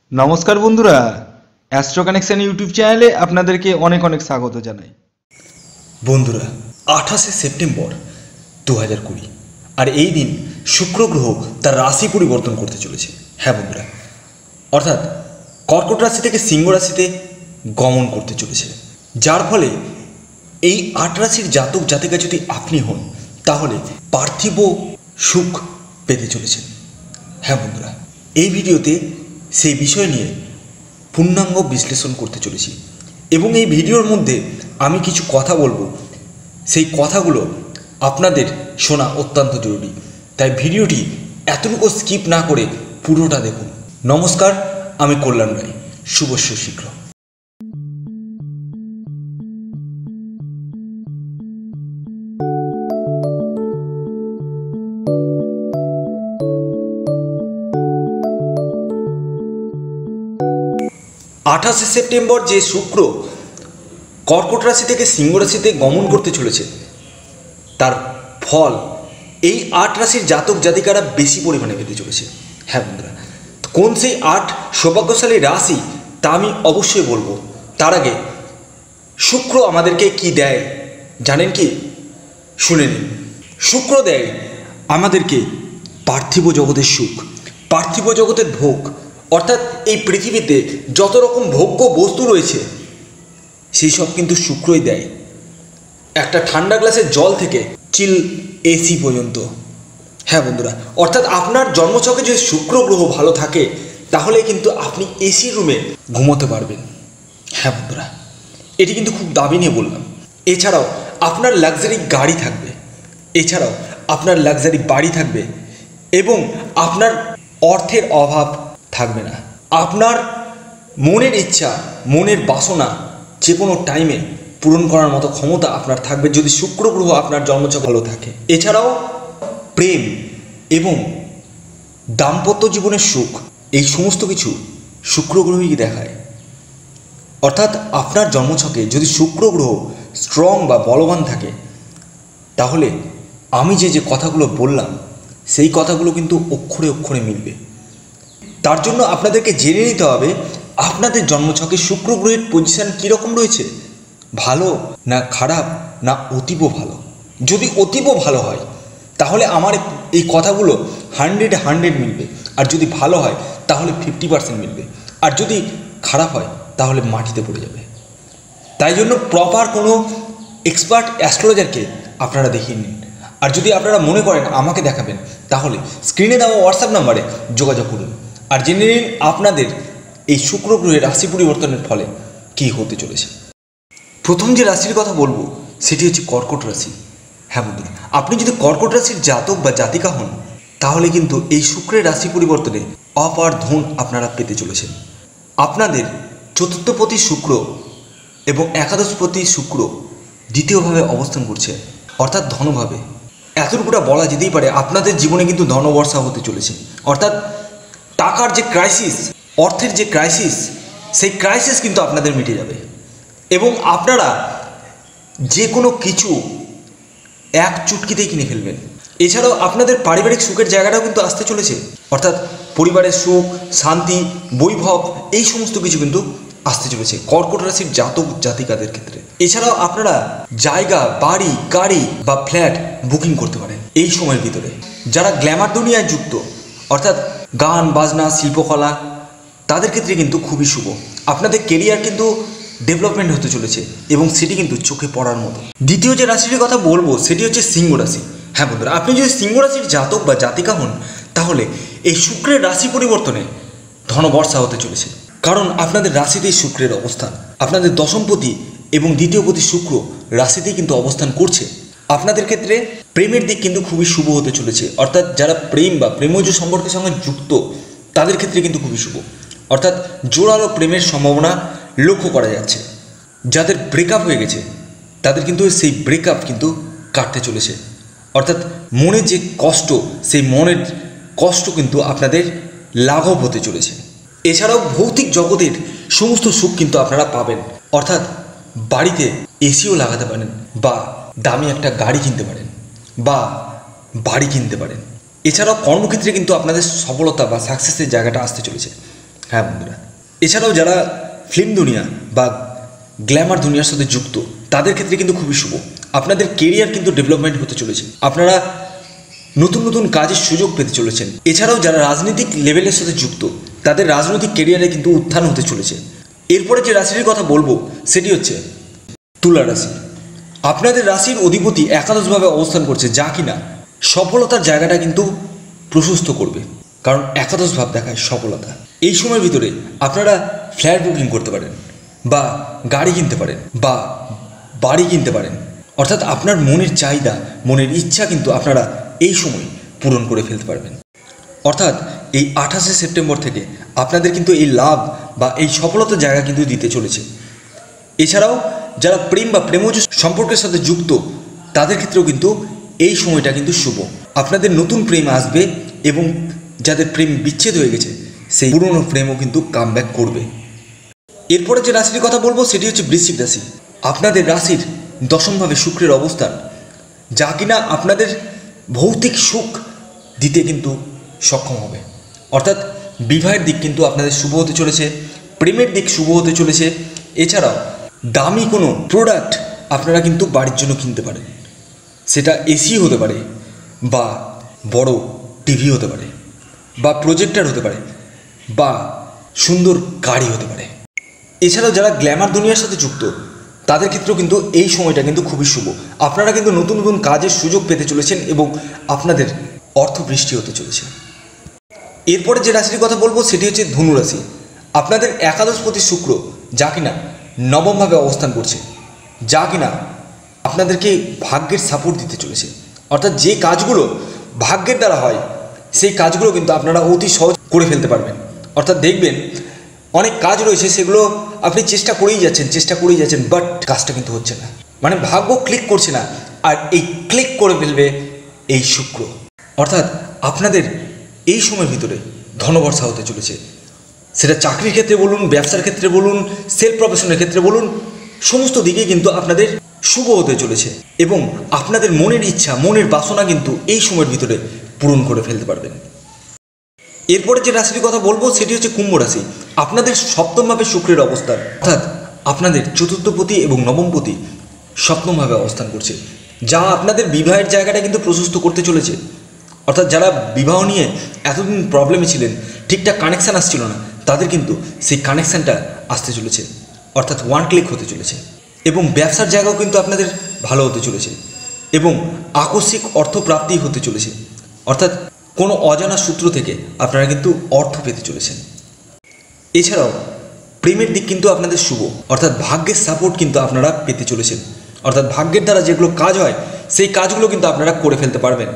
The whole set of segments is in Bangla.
নমস্কার বন্ধুরা, অ্যাস্ট্রো কানেকশন ইউটিউব চ্যানেলে আপনাদেরকে অনেক অনেক স্বাগত জানাই। বন্ধুরা, 28 সেপ্টেম্বর 2020 আর এই দিন শুক্র গ্রহ তার রাশি পরিবর্তন করতে চলেছে। হ্যাঁ বন্ধুরা, অর্থাৎ কর্কট রাশি থেকে সিংহ রাশিতে গমন করতে চলেছে, যার ফলে এই 8 রাশির জাতক জাতিকা যদি আপনি হন তাহলে পার্থিব সুখ পেতে চলেছেন। হ্যাঁ বন্ধুরা, এই ভিডিওতে সেই বিষয় নিয়ে পূর্ণাঙ্গ বিশ্লেষণ করতে চলেছি এবং এই ভিডিওর মধ্যে আমি কিছু কথা বলবো, সেই কথাগুলো আপনাদের শোনা অত্যন্ত জরুরি, তাই ভিডিওটি এতটুকু স্কিপ না করে পুরোটা দেখুন। নমস্কার, আমি কল্যাণ রায়, শুভস্য শীঘ্র। আঠাশে সেপ্টেম্বর যে শুক্র কর্কট রাশি থেকে সিংহ রাশিতে গমন করতে চলেছে, তার ফল এই 8 রাশির জাতক জাতিকারা বেশি পরিমাণে পেতে চলেছে। হ্যাঁ বন্ধুরা, কোন সেই 8 সৌভাগ্যশালী রাশি তা আমি অবশ্যই বলবো। তার আগে শুক্র আমাদেরকে কি দেয় জানেন কি? শুনে নিন। শুক্র দেয় আমাদেরকে পার্থিব জগতের সুখ, পার্থিব জগতের ভোগ, অর্থাৎ এই পৃথিবীতে যত রকম ভোগ্য বস্তু রয়েছে সেই সব কিন্তু শুক্রই দেয়। একটা ঠান্ডা গ্লাসের জল থেকে চিল এসি পর্যন্ত। হ্যাঁ বন্ধুরা, অর্থাৎ আপনার জন্মছকে যদি শুক্র গ্রহ ভালো থাকে তাহলে কিন্তু আপনি এসি রুমে ঘুমোতে পারবেন। হ্যাঁ বন্ধুরা, এটি কিন্তু খুব দাবি নিয়ে বললাম। এছাড়াও আপনার লাক্সারি গাড়ি থাকবে, এছাড়াও আপনার লাক্সারি বাড়ি থাকবে এবং আপনার অর্থের অভাব থাকবে না। আপনার মনের ইচ্ছা, মনের বাসনা যে কোনো টাইমে পূরণ করার মতো ক্ষমতা আপনার থাকবে যদি শুক্র গ্রহ আপনার জন্মছক ভালো থাকে। এছাড়াও প্রেম এবং দাম্পত্য জীবনের সুখ, এই সমস্ত কিছু শুক্র গ্রহই দেখায়। অর্থাৎ আপনার জন্মছকে যদি শুক্র গ্রহ স্ট্রং বা বলবান থাকে তাহলে আমি যে কথাগুলো বললাম সেই কথাগুলো কিন্তু অক্ষরে অক্ষরে মিলবে। তার জন্য আপনাদেরকে জেনে নিতে হবে আপনাদের জন্মছকে শুক্র গ্রহের পজিশন কীরকম রয়েছে, ভালো না খারাপ না অতীব ভালো। যদি অতীব ভালো হয় তাহলে আমার এই কথাগুলো 100 মিলবে, আর যদি ভালো হয় তাহলে 50% মিলবে, আর যদি খারাপ হয় তাহলে মাটিতে পড়ে যাবে। তাই জন্য প্রপার কোনো এক্সপার্ট অ্যাস্ট্রোলজারকে আপনারা দেখিয়ে নিন। আর যদি আপনারা মনে করেন আমাকে দেখাবেন তাহলে স্ক্রিনে দেওয়া হোয়াটসঅ্যাপ নাম্বারে যোগাযোগ করুন আর জেনে নিন আপনাদের এই শুক্র গ্রহের রাশি পরিবর্তনের ফলে কী হতে চলেছে। প্রথম যে রাশির কথা বলবো সেটি হচ্ছে কর্কট রাশি। হ্যাঁ বন্ধুরা, আপনি যদি কর্কট রাশির জাতক বা জাতিকা হন তাহলে কিন্তু এই শুক্রের রাশি পরিবর্তনে অপার ধন আপনারা পেতে চলেছেন। আপনাদের চতুর্থপতি শুক্র এবং একাদশপতি শুক্র দ্বিতীয়ভাবে অবস্থান করছে, অর্থাৎ ধনভাবে। এতটুকুটা বলা যেতেই পারে আপনাদের জীবনে কিন্তু ধনবর্ষা হতে চলেছে। অর্থাৎ টাকার যে ক্রাইসিস, অর্থের যে ক্রাইসিস, সেই ক্রাইসিস কিন্তু আপনাদের মিটে যাবে এবং আপনারা যে কোনো কিছু এক চুটকিতেই কিনে ফেলবেন। এছাড়াও আপনাদের পারিবারিক সুখের জায়গাটাও কিন্তু আসতে চলেছে, অর্থাৎ পরিবারের সুখ, শান্তি, বৈভব, এই সমস্ত কিছু কিন্তু আসতে চলেছে কর্কট রাশির জাতক জাতিকাদের ক্ষেত্রে। এছাড়াও আপনারা জায়গা, বাড়ি, গাড়ি বা ফ্ল্যাট বুকিং করতে পারেন এই সময়ের ভিতরে। যারা গ্ল্যামার দুনিয়ায় যুক্ত, অর্থাৎ গান বাজনা, শিল্পকলা, তাদের ক্ষেত্রে কিন্তু খুবই শুভ। আপনাদের কেরিয়ার কিন্তু ডেভেলপমেন্ট হতে চলেছে এবং সেটি কিন্তু চোখে পড়ার মতো। দ্বিতীয় যে রাশির কথা বলবো সেটি হচ্ছে সিংহ রাশি। হ্যাঁ বন্ধুরা, আপনি যদি সিংহ রাশির জাতক বা জাতিকা হন তাহলে এই শুক্রের রাশি পরিবর্তনে ধনবর্ষা হতে চলেছে, কারণ আপনাদের রাশিতেই শুক্রের অবস্থান। আপনাদের দশমপতি এবং দ্বিতীয়পতি শুক্র রাশিতেই কিন্তু অবস্থান করছে। আপনাদের ক্ষেত্রে প্রেমের দিক কিন্তু খুবই শুভ হতে চলেছে, অর্থাৎ যারা প্রেম বা প্রেমজ সম্পর্কের সঙ্গে যুক্ত তাদের ক্ষেত্রে কিন্তু খুবই শুভ, অর্থাৎ জোরালো প্রেমের সম্ভাবনা লক্ষ্য করা যাচ্ছে। যাদের ব্রেকআপ হয়ে গেছে তাদের কিন্তু সেই ব্রেকআপ কিন্তু কাটতে চলেছে, অর্থাৎ মনের যে কষ্ট, সেই মনের কষ্ট কিন্তু আপনাদের লাঘব হতে চলেছে। এছাড়াও ভৌতিক জগতের সমস্ত সুখ কিন্তু আপনারা পাবেন, অর্থাৎ বাড়িতে এসিও লাগাতে পারেন বা দামি একটা গাড়ি কিনতে পারেন বা বাড়ি কিনতে পারেন। এছাড়াও কর্মক্ষেত্রে কিন্তু আপনাদের সফলতা বা সাকসেসের জায়গাটা আসতে চলেছে। হ্যাঁ বন্ধুরা, এছাড়াও যারা ফিল্ম দুনিয়া বা গ্ল্যামার দুনিয়ার সাথে যুক্ত তাদের ক্ষেত্রে কিন্তু খুবই শুভ। আপনাদের কেরিয়ার কিন্তু ডেভেলপমেন্ট হতে চলেছে, আপনারা নতুন নতুন কাজের সুযোগ পেতে চলেছেন। এছাড়াও যারা রাজনৈতিক লেভেলের সাথে যুক্ত তাদের রাজনৈতিক কেরিয়ারে কিন্তু উত্থান হতে চলেছে। এরপরে যে রাশির কথা বলবো সেটি হচ্ছে তুলা রাশি। আপনাদের রাশির অধিপতি একাদশভাবে অবস্থান করছে, যা কিনা সফলতার জায়গাটা কিন্তু প্রশস্ত করবে, কারণ একাদশ ভাব দেখায় সফলতা। এই সময়ের ভিতরে আপনারা ফ্ল্যাট বুকিং করতে পারেন বা গাড়ি কিনতে পারেন বা বাড়ি কিনতে পারেন, অর্থাৎ আপনার মনের চাহিদা, মনের ইচ্ছা কিন্তু আপনারা এই সময় পূরণ করে ফেলতে পারবেন। অর্থাৎ এই 28শে সেপ্টেম্বর থেকে আপনাদের কিন্তু এই লাভ বা এই সফলতার জায়গা কিন্তু দিতে চলেছে। এছাড়াও যারা প্রেম বা প্রেমজ সম্পর্কের সাথে যুক্ত তাদের ক্ষেত্রেও কিন্তু এই সময়টা কিন্তু শুভ। আপনাদের নতুন প্রেম আসবে এবং যাদের প্রেম বিচ্ছেদ হয়ে গেছে সেই পুরনো প্রেমও কিন্তু কামব্যাক করবে। এরপরে যে রাশির কথা বলবো সেটি হচ্ছে বৃশ্চিক রাশি। আপনাদের রাশির দশমভাবে শুক্রের অবস্থান, যা কিনা আপনাদের ভৌতিক সুখ দিতে কিন্তু সক্ষম হবে। অর্থাৎ বিবাহের দিক কিন্তু আপনাদের শুভ হতে চলেছে, প্রেমের দিক শুভ হতে চলেছে। এছাড়াও দামি কোনো প্রোডাক্ট আপনারা কিন্তু বাড়ির জন্য কিনতে পারেন, সেটা এসি হতে পারে বা বড় টিভি হতে পারে বা প্রজেক্টর হতে পারে বা সুন্দর গাড়ি হতে পারে। এছাড়াও যারা গ্ল্যামার দুনিয়ার সাথে যুক্ত তাদের ক্ষেত্রেও কিন্তু এই সময়টা কিন্তু খুবই শুভ। আপনারা কিন্তু নতুন নতুন কাজের সুযোগ পেতে চলেছেন এবং আপনাদের অর্থ বৃষ্টি হতে চলেছে। এরপরে যে রাশির কথা বলবো সেটি হচ্ছে ধনু রাশি। আপনাদের একাদশপতি শুক্র, যা কিনা নবমভাবে অবস্থান করছে, যা কিনা আপনাদেরকে ভাগ্যের সাপোর্ট দিতে চলেছে। অর্থাৎ যে কাজগুলো ভাগ্যের দ্বারা হয় সেই কাজগুলো কিন্তু আপনারা অতি সহজ করে ফেলতে পারবেন। অর্থাৎ দেখবেন অনেক কাজ রয়েছে সেগুলো আপনি চেষ্টা করেই যাচ্ছেন, বাট কাজটা কিন্তু হচ্ছে না, মানে ভাগ্য ক্লিক করছে না, আর এই ক্লিক করে ফেলবে এই শুক্র। অর্থাৎ আপনাদের এই সময়ের ভিতরে ধনবর্ষা হতে চলেছে, সেটা চাকরির ক্ষেত্রে বলুন, ব্যবসার ক্ষেত্রে বলুন, সেলফ প্রফেশনের ক্ষেত্রে বলুন, সমস্ত দিকে কিন্তু আপনাদের শুভ হতে চলেছে এবং আপনাদের মনের ইচ্ছা, মনের বাসনা কিন্তু এই সময়ের ভিতরে পূরণ করে ফেলতে পারবেন। এরপরে যে রাশির কথা বলবো সেটি হচ্ছে কুম্ভ রাশি। আপনাদের সপ্তমভাবে শুক্রের অবস্থান, অর্থাৎ আপনাদের চতুর্থপতি এবং নবমপতি সপ্তমভাবে অবস্থান করছে, যা আপনাদের বিবাহের জায়গাটা কিন্তু প্রশস্ত করতে চলেছে। অর্থাৎ যারা বিবাহ নিয়ে এতদিন প্রবলেমে ছিলেন, ঠিকঠাক কানেকশান আসছিল না, তাদের কিন্তু সেই কানেকশানটা আসতে চলেছে, অর্থাৎ ওয়ান ক্লিক হতে চলেছে। এবং ব্যবসার জায়গাও কিন্তু আপনাদের ভালো হতে চলেছে এবং আকস্মিক অর্থপ্রাপ্তি হতে চলেছে। অর্থাৎ কোনো অজানা সূত্র থেকে আপনারা কিন্তু অর্থ পেতে চলেছেন। এছাড়াও প্রেমের দিক কিন্তু আপনাদের শুভ, অর্থাৎ ভাগ্যের সাপোর্ট কিন্তু আপনারা পেতে চলেছেন। অর্থাৎ ভাগ্যের দ্বারা যেগুলো কাজ হয় সেই কাজগুলো কিন্তু আপনারা করে ফেলতে পারবেন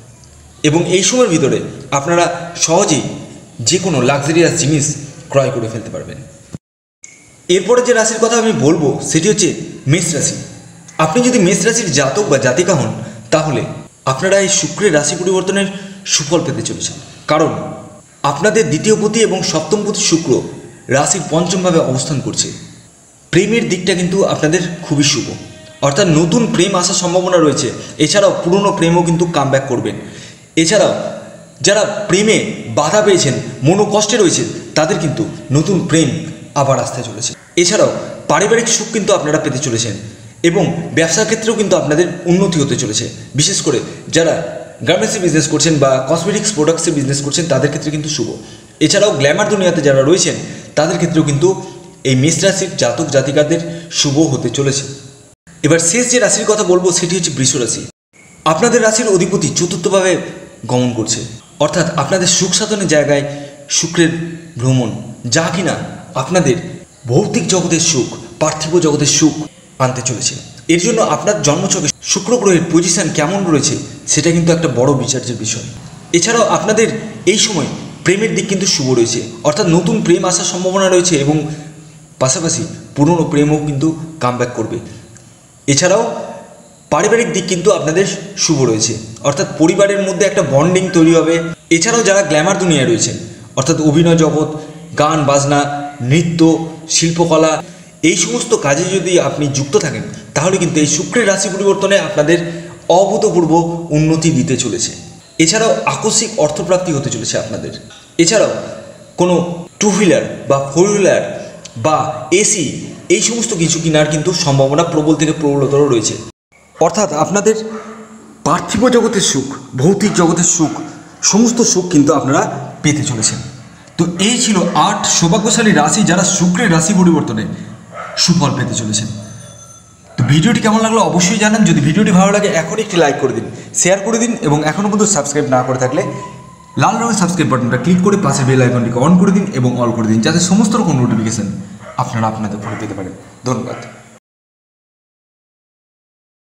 এবং এই সময়ের ভিতরে আপনারা সহজেই যে কোনো লাক্সারিয়াস জিনিস ক্রয় করে ফেলতে পারবেন। এরপরে যে রাশির কথা আমি বলবো সেটি হচ্ছে মেষ রাশি। আপনি যদি মেষ রাশির জাতক বা জাতিকা হন তাহলে আপনারা এই শুক্রের রাশি পরিবর্তনের সুফল পেতে চলেছেন, কারণ আপনাদের দ্বিতীয়পতি এবং সপ্তমপতি শুক্র রাশির পঞ্চমভাবে অবস্থান করছে। প্রেমের দিকটা কিন্তু আপনাদের খুবই শুভ, অর্থাৎ নতুন প্রেম আসার সম্ভাবনা রয়েছে। এছাড়াও পুরনো প্রেমও কিন্তু কামব্যাক করবেন। এছাড়াও যারা প্রেমে বাধা পেয়েছেন, মনোকষ্টে রয়েছে, তাদের কিন্তু নতুন প্রেম আবার আসতে চলেছে। এছাড়াও পারিবারিক সুখ কিন্তু আপনারা পেতে চলেছেন এবং ব্যবসার ক্ষেত্রেও কিন্তু আপনাদের উন্নতি হতে চলেছে। বিশেষ করে যারা গার্মেন্টসে বিজনেস করছেন বা কসমেটিক্স প্রোডাক্টসে বিজনেস করছেন তাদের ক্ষেত্রে কিন্তু শুভ। এছাড়াও গ্ল্যামার দুনিয়াতে যারা রয়েছেন তাদের ক্ষেত্রেও কিন্তু এই মেষ রাশির জাতক জাতিকাদের শুভ হতে চলেছে। এবার শেষ যে রাশির কথা বলবো সেটি হচ্ছে বৃষ রাশি। আপনাদের রাশির অধিপতি চতুর্থভাবে গমন করছে, অর্থাৎ আপনাদের সুখ সাধনের জায়গায় শুক্রের ভ্রমণ, যা কিনা আপনাদের ভৌতিক জগতের সুখ, পার্থিব জগতের সুখ আনতে চলেছে। এর জন্য আপনার জন্মছকে শুক্র গ্রহের পজিশন কেমন রয়েছে সেটা কিন্তু একটা বড় বিচার্যের বিষয়। এছাড়াও আপনাদের এই সময় প্রেমের দিক কিন্তু শুভ রয়েছে, অর্থাৎ নতুন প্রেম আসার সম্ভাবনা রয়েছে এবং পাশাপাশি পুরনো প্রেমও কিন্তু কামব্যাক করবে। এছাড়াও পারিবারিক দিক কিন্তু আপনাদের শুভ রয়েছে, অর্থাৎ পরিবারের মধ্যে একটা বন্ডিং তৈরি হবে। এছাড়াও যারা গ্ল্যামার দুনিয়ায় রয়েছেন, অর্থাৎ অভিনয় জগৎ, গান বাজনা, নৃত্য, শিল্পকলা, এই সমস্ত কাজে যদি আপনি যুক্ত থাকেন তাহলে কিন্তু এই শুক্রের রাশি পরিবর্তনে আপনাদের অভূতপূর্ব উন্নতি দিতে চলেছে। এছাড়াও আকস্মিক অর্থপ্রাপ্তি হতে চলেছে আপনাদের। এছাড়াও কোনো টু হুইলার বা ফোর হুইলার বা এসি এই সমস্ত কিছু কেনার কিন্তু সম্ভাবনা প্রবল থেকে প্রবলতর রয়েছে। অর্থাৎ আপনাদের পার্থিব জগতের সুখ, ভৌতিক জগতের সুখ, সমস্ত সুখ কিন্তু আপনারা পেতে চলেছেন। তো এই ছিল 8 সৌভাগ্যশালী রাশি যারা শুক্রের রাশি পরিবর্তনে সুফল পেতে চলেছেন। তো ভিডিওটি কেমন লাগলো অবশ্যই জানান। যদি ভিডিওটি ভালো লাগে এখনই একটি লাইক করে দিন, শেয়ার করে দিন এবং এখনও পর্যন্ত সাবস্ক্রাইব না করে থাকলে লাল রঙের সাবস্ক্রাইব বাটনটা ক্লিক করে পাশের বেল আইকনটিকে অন করে দিন এবং অল করে দিন, যাতে সমস্ত রকম নোটিফিকেশন আপনারা আপনাদের ফোনে পেতে পারেন। ধন্যবাদ।